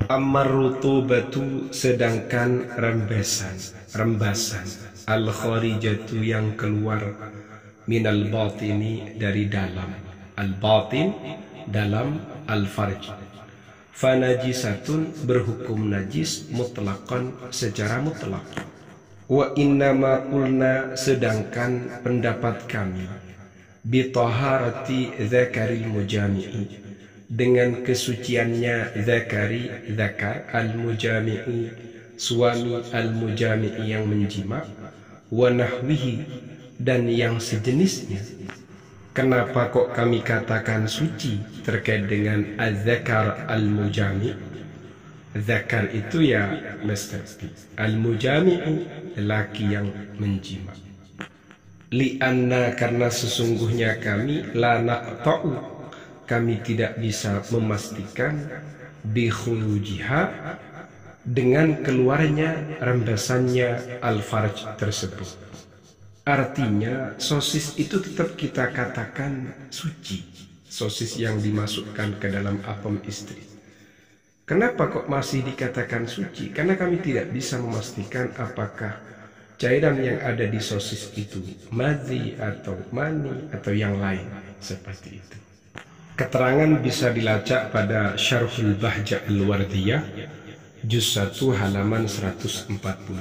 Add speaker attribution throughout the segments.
Speaker 1: Ammar rutubatu, sedangkan rembasan al-kharijatu, yang keluar minal batini, dari dalam. Al-batin, dalam. Al-farj, fanajisatun, berhukum najis mutlaqan, secara mutlak. Wa innama qulna, sedangkan pendapat kami, bitaharati zakaril mujami'i, dengan kesuciannya zakar al-mujami'i, suami al-mujami'i, yang menjima, wa nahwihi, dan yang sejenisnya. Kenapa kok kami katakan suci terkait dengan az-zakar al-mujami'? Zakar itu ya mesti, al-mujami'u, laki yang menjima. Li'anna, karena sesungguhnya kami, la naqta'u, kami tidak bisa memastikan, bi khurujiha, dengan keluarnya rembesannya al-farj tersebut. Artinya sosis itu tetap kita katakan suci, sosis yang dimasukkan ke dalam apem istri. Kenapa kok masih dikatakan suci? Karena kami tidak bisa memastikan apakah cairan yang ada di sosis itu madhi atau mani atau yang lain seperti itu. Keterangan bisa dilacak pada Syarhul Bahja' al-Wardiyah juz 1 halaman 149.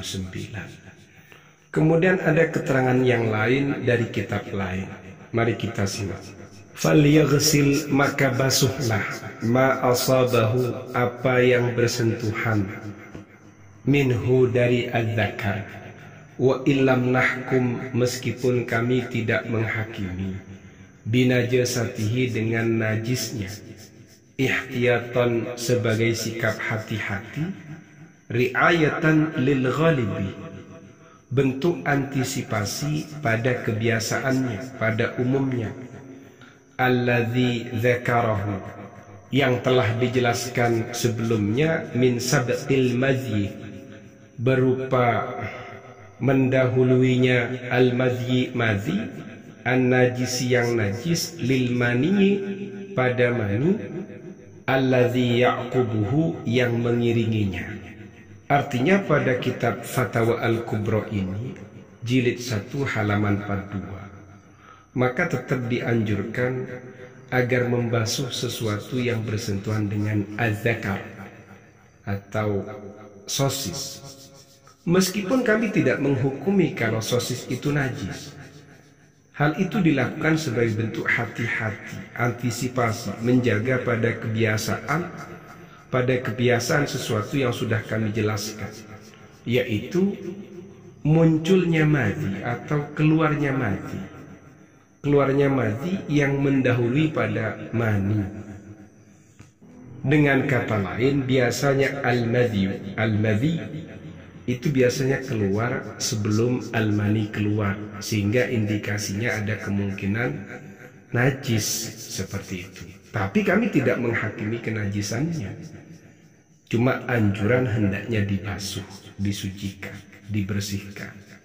Speaker 1: Kemudian ada keterangan yang lain dari kitab lain. Mari kita simak. Falyaghsil, maka basuhlah, ma asabahu, apa yang bersentuhan, minhu, dari adzakar. Wa illam nahkum, meskipun kami tidak menghakimi, binajasatihi, dengan najisnya, ihtiyatan, sebagai sikap hati-hati, riayatan lil ghalibi, bentuk antisipasi pada kebiasaannya, pada umumnya, alladzi dzakarahu, yang telah dijelaskan sebelumnya, min sabqil madhi, berupa mendahuluinya al-madhi, madhi, an-najisi, yang najis, lil mani, pada mani, alladzi ya'qubuhu, yang mengiringinya. Artinya pada kitab Fatawa Al-Kubra ini, jilid 1 halaman 42, maka tetap dianjurkan agar membasuh sesuatu yang bersentuhan dengan az-zakar atau sosis. Meskipun kami tidak menghukumi kalau sosis itu najis, hal itu dilakukan sebagai bentuk hati-hati, antisipasi, menjaga pada kebiasaan sesuatu yang sudah kami jelaskan, yaitu munculnya madhi atau keluarnya madhi yang mendahului pada mani. Dengan kata lain, biasanya al-madhi itu biasanya keluar sebelum al-mani keluar, sehingga indikasinya ada kemungkinan najis seperti itu. Tapi kami tidak menghakimi kenajisannya, cuma anjuran hendaknya dibasuh, disucikan, dibersihkan.